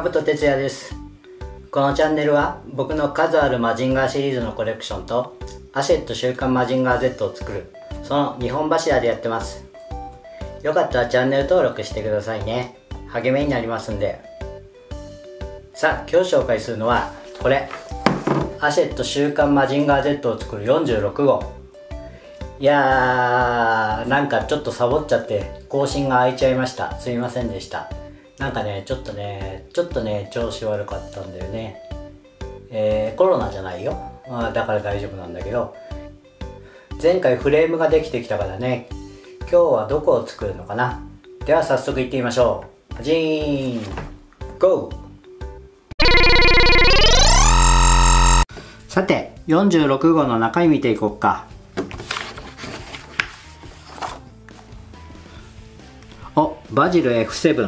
ぶと哲也です。このチャンネルは僕の数あるマジンガーシリーズのコレクションとアシェット週刊マジンガー Z を作る、その2本柱でやってます。よかったらチャンネル登録してくださいね。励みになりますんで。さあ今日紹介するのはこれ、アシェット週刊マジンガー Z を作る46号。いやー、なんかちょっとサボっちゃって更新が空いちゃいました。すいませんでした。なんかね、ちょっとね調子悪かったんだよね。コロナじゃないよ。だから大丈夫なんだけど、前回フレームができてきたからね、今日はどこを作るのかな。では早速行ってみましょう。はじーんゴー。さて46号の中身見ていこうか。お、バジル F7。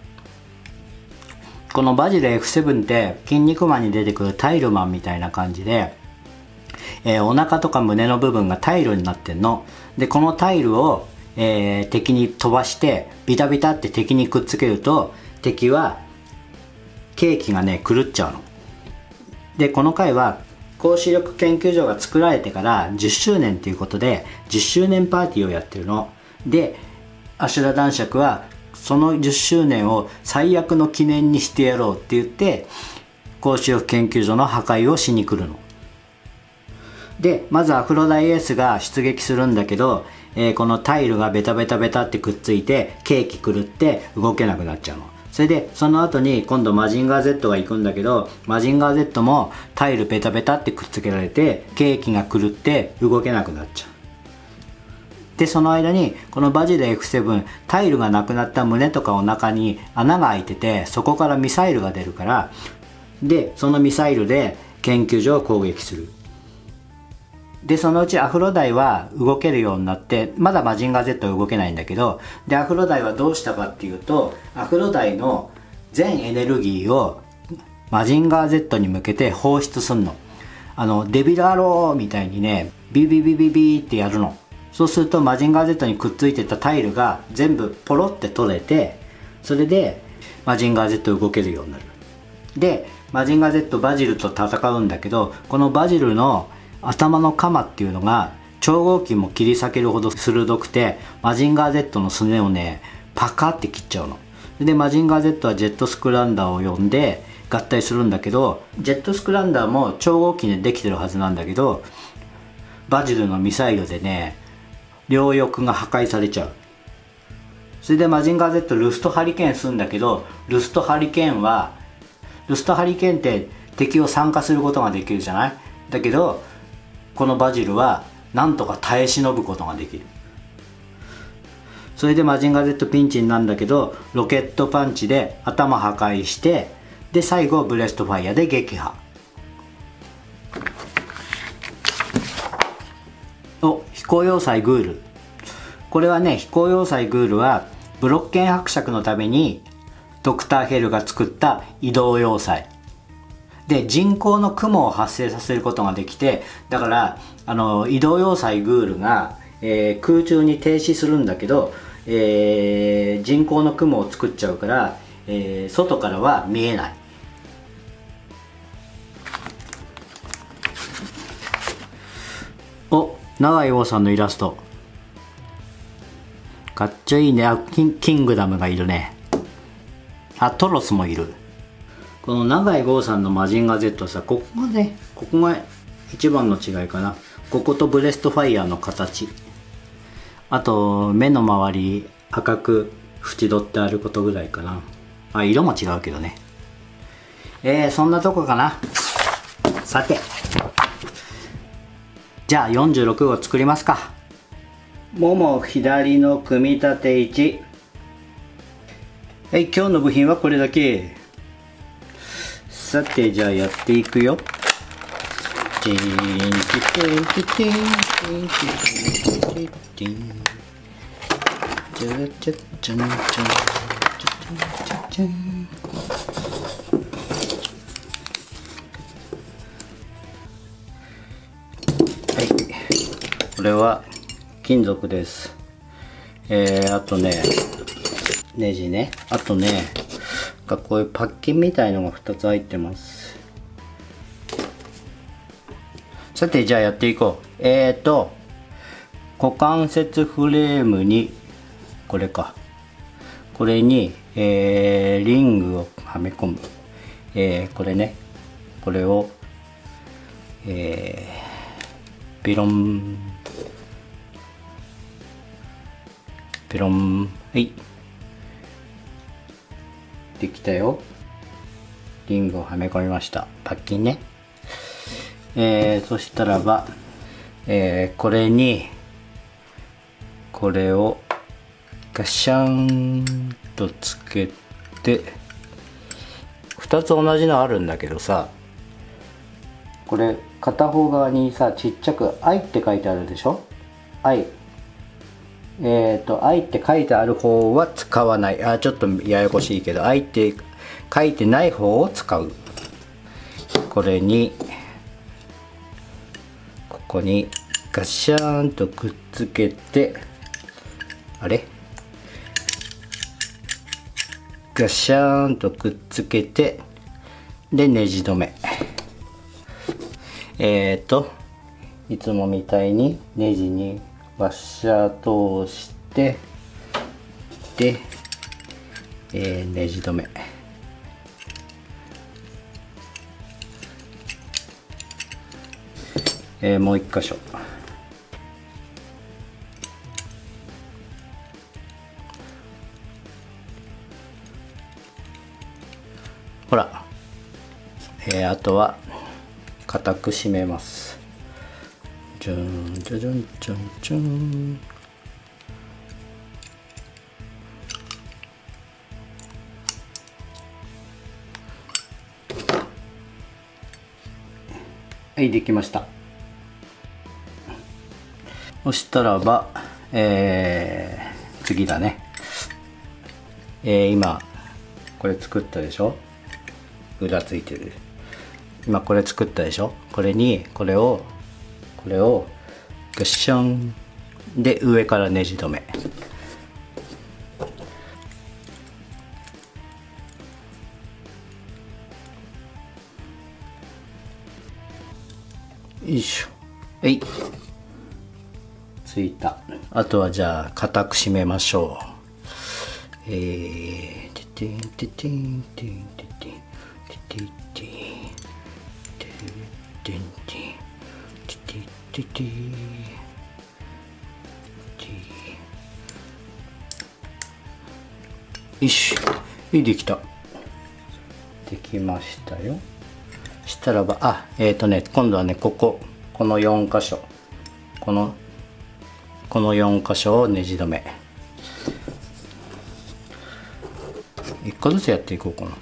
このバジル F7 って筋肉マンに出てくるタイルマンみたいな感じで、お腹とか胸の部分がタイルになってんの。でこのタイルを、敵に飛ばしてビタビタって敵にくっつけると、敵はケーキがね狂っちゃうの。でこの回は高視力研究所が作られてから10周年ということで10周年パーティーをやってるので、阿修羅男爵はその10周年を最悪の記念にしてやろうって言って高視力研究所の破壊をしに来るので、まずアフロダイエースが出撃するんだけど、このタイルがベタベタベタってくっついてケーキ狂って動けなくなっちゃうの。それでその後に今度マジンガー Z が行くんだけど、マジンガー Z もタイルベタベタってくっつけられてケーキが狂って動けなくなっちゃう。でその間にこのバジル F7、タイルがなくなった胸とかお腹に穴が開いてて、そこからミサイルが出るから、でそのミサイルで研究所を攻撃する。でそのうちアフロダイは動けるようになって、まだマジンガー Z は動けないんだけど、でアフロダイはどうしたかっていうと、アフロダイの全エネルギーをマジンガー Z に向けて放出すんの。デビルアローみたいにね、ビビビビビってやるの。そうするとマジンガー Z にくっついてたタイルが全部ポロって取れて、それでマジンガー Z 動けるようになる。でマジンガー Z バジルと戦うんだけど、このバジルの頭の鎌っていうのが超合金も切り裂けるほど鋭くて、マジンガー Z のすねをねパカって切っちゃうの。でマジンガー Z はジェットスクランダーを呼んで合体するんだけど、ジェットスクランダーも超合金でできてるはずなんだけど、バジルのミサイルでね両翼が破壊されちゃう。それでマジンガー Z ルストハリケーンするんだけど、ルストハリケーンって敵を酸化することができるじゃない。だけどこのバジルはなんとか耐え忍ぶことができる。それでマジンガー Z ピンチになるんだけど、ロケットパンチで頭破壊して、で最後ブレストファイヤーで撃破。お、飛行要塞グール。これはね、飛行要塞グールはブロッケン伯爵のためにドクターヘルが作った移動要塞で、人工の雲を発生させることができて、だから移動要塞グールが、空中に停止するんだけど、人工の雲を作っちゃうから、外からは見えない。お、永井王さんのイラストかっちょいいね。キングダムがいるね。あ、トロスもいる。この永井豪さんのマジンガー Z さ、ここが一番の違いかな。こことブレストファイヤーの形、あと目の周り赤く縁取ってあることぐらいかな。あ、色も違うけどね。そんなとこかな。さてじゃあ46号作りますか。もも左の組み立て1。はい、今日の部品はこれだけ。さてじゃあやっていくよ。チンチチンチチンチンチチンチャラチャチャンチャンチャチャンチャチャン。はい、これは金属です。あとねネジね、あとねこういうパッキンみたいのが2つ入ってます。さてじゃあやっていこう。股関節フレームにこれか、これに、リングをはめ込む。これね、これを、ビロンビロン、はい、できたよ。リングをはめ込みました。パッキンね。そしたらば、これにこれをガシャンとつけて、2つ同じのあるんだけどさ、これ片方側にさちっちゃく「愛」って書いてあるでしょ。愛、愛って書いてある方は使わない。ちょっとややこしいけど、愛って書いてない方を使う。これにここにガシャーンとくっつけて、あれガシャーンとくっつけて、でネジ止め。いつもみたいにネジにワッシャー通して、で、ネジ止め。もう一箇所。ほら、あとは固く締めます。じゃんじゃじゃんじゃんじゃん。はい、できました。そしたらば、次だね。今これ作ったでしょ。裏ついてる。今これ作ったでしょ。これにこれをガッシャンで上からネジ止め。よいしょ。はい、ついた。あとはじゃあ固く締めましょう。ててんててんてんててんててんてんててんてんててん。よし、できた。できましたよ。したらば、今度はね、この4箇所、この4箇所をネジ止め。1個ずつやっていこうかな。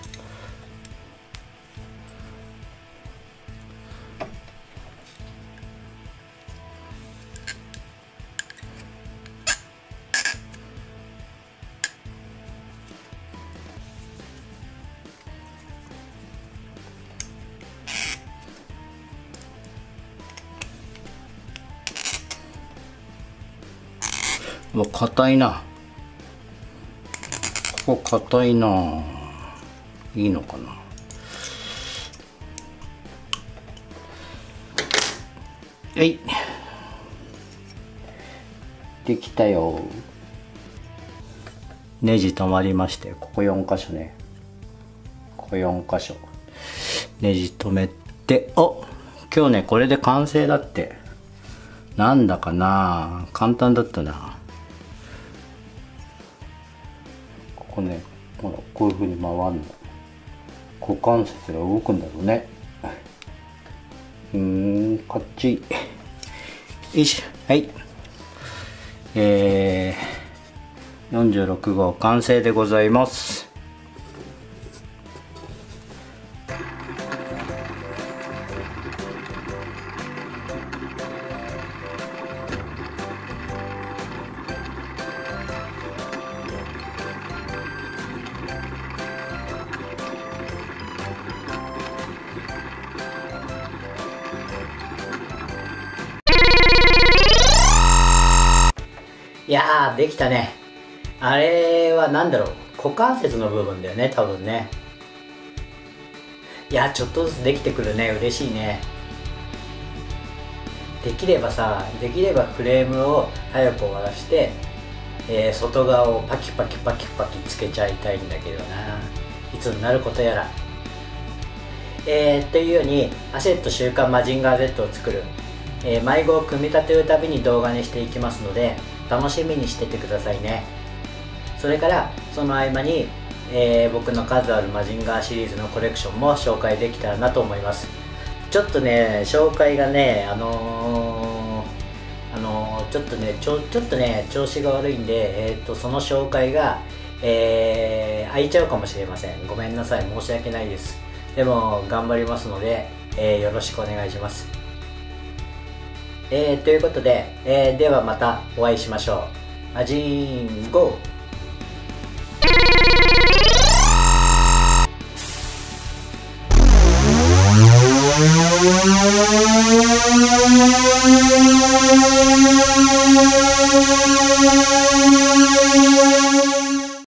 硬いな。ここ硬いな。いいのかな。はい、できたよ。ネジ止まりまして、ここ4箇所ね。ここ4箇所ネジ止めて、今日ねこれで完成だって。なんだかな、簡単だったな。ここね、ほらこういう風に回るの。股関節が動くんだろうね。こっち。よし、はい。46号完成でございます。いやー、できたね。あれは何だろう。 股関節の部分だよね、多分ね。いや、ちょっとずつできてくるね。嬉しいね。できればフレームを早く終わらして、外側をパキパキパキパキつけちゃいたいんだけどな。いつになることやら。というようにアシェット週刊マジンガー Z を作る、迷子を組み立てるたびに動画にしていきますので、楽しみにしててくださいね。それからその合間に、僕の数あるマジンガーシリーズのコレクションも紹介できたらなと思います。ちょっとね、紹介がね、ちょっとね調子が悪いんで、その紹介が、空いちゃうかもしれません。ごめんなさい、申し訳ないです。でも頑張りますので、よろしくお願いします。ということで、ではまたお会いしましょう。マジンゴー。